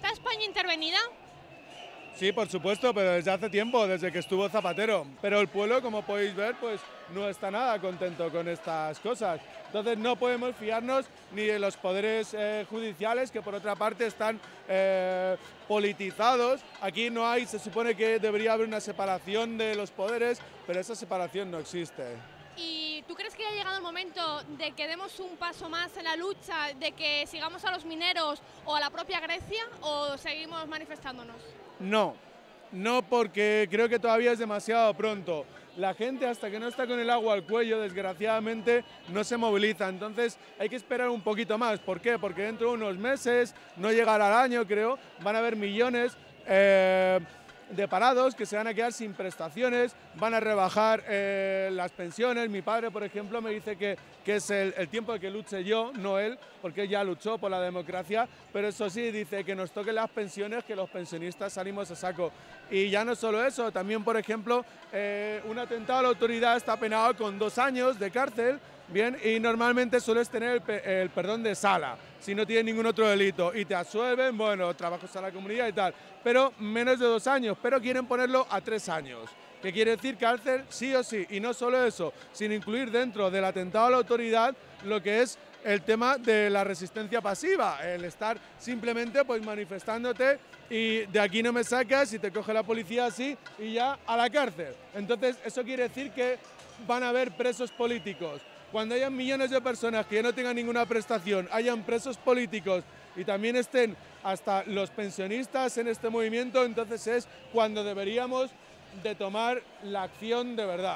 ¿Está España intervenida? Sí, por supuesto, pero desde hace tiempo, desde que estuvo Zapatero. Pero el pueblo, como podéis ver, pues no está nada contento con estas cosas. Entonces no podemos fiarnos ni de los poderes judiciales, que por otra parte están politizados. Aquí no hay, se supone que debería haber una separación de los poderes, pero esa separación no existe. ¿Y tú crees que ya ha llegado el momento de que demos un paso más en la lucha, de que sigamos a los mineros o a la propia Grecia, o seguimos manifestándonos? No, no, porque creo que todavía es demasiado pronto. La gente, hasta que no está con el agua al cuello, desgraciadamente, no se moviliza. Entonces hay que esperar un poquito más. ¿Por qué? Porque dentro de unos meses, no llegará al año, creo, van a haber millones de parados que se van a quedar sin prestaciones, van a rebajar las pensiones. Mi padre, por ejemplo, me dice que es el tiempo de que luche yo, no él, porque él ya luchó por la democracia, pero eso sí, dice que nos toquen las pensiones, que los pensionistas salimos a saco. Y ya no solo eso, también, por ejemplo, un atentado a la autoridad está penado con 2 años de cárcel, bien, y normalmente sueles tener el perdón de sala, si no tienes ningún otro delito, y te absuelven, bueno, trabajos a la comunidad y tal, pero menos de 2 años, pero quieren ponerlo a 3 años. ¿Qué quiere decir? Cárcel sí o sí, y no solo eso, sino incluir dentro del atentado a la autoridad lo que es el tema de la resistencia pasiva, el estar simplemente pues manifestándote y de aquí no me sacas y te coge la policía así y ya a la cárcel. Entonces eso quiere decir que van a haber presos políticos. Cuando hayan millones de personas que ya no tengan ninguna prestación, hayan presos políticos y también estén hasta los pensionistas en este movimiento, entonces es cuando deberíamos de tomar la acción de verdad.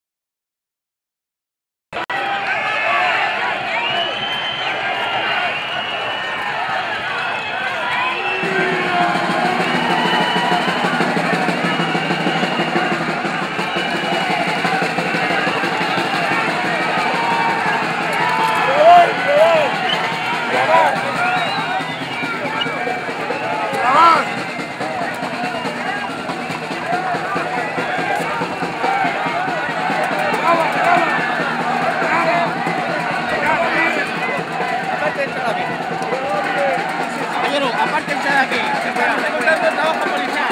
Apártense de aquí, se están encontrando trabajo policial.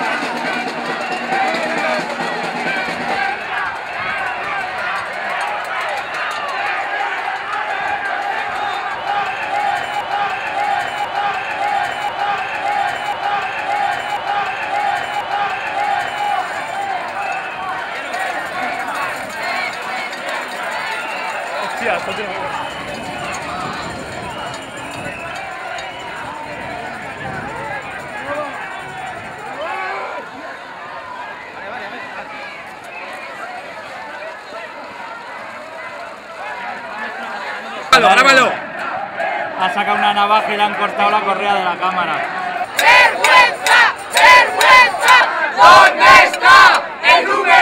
Hostia, esto tiene que... ¡Grábalo! Ha sacado una navaja y le han cortado la correa de la cámara. ¡Vergüenza! ¡Vergüenza! ¿Dónde está el número?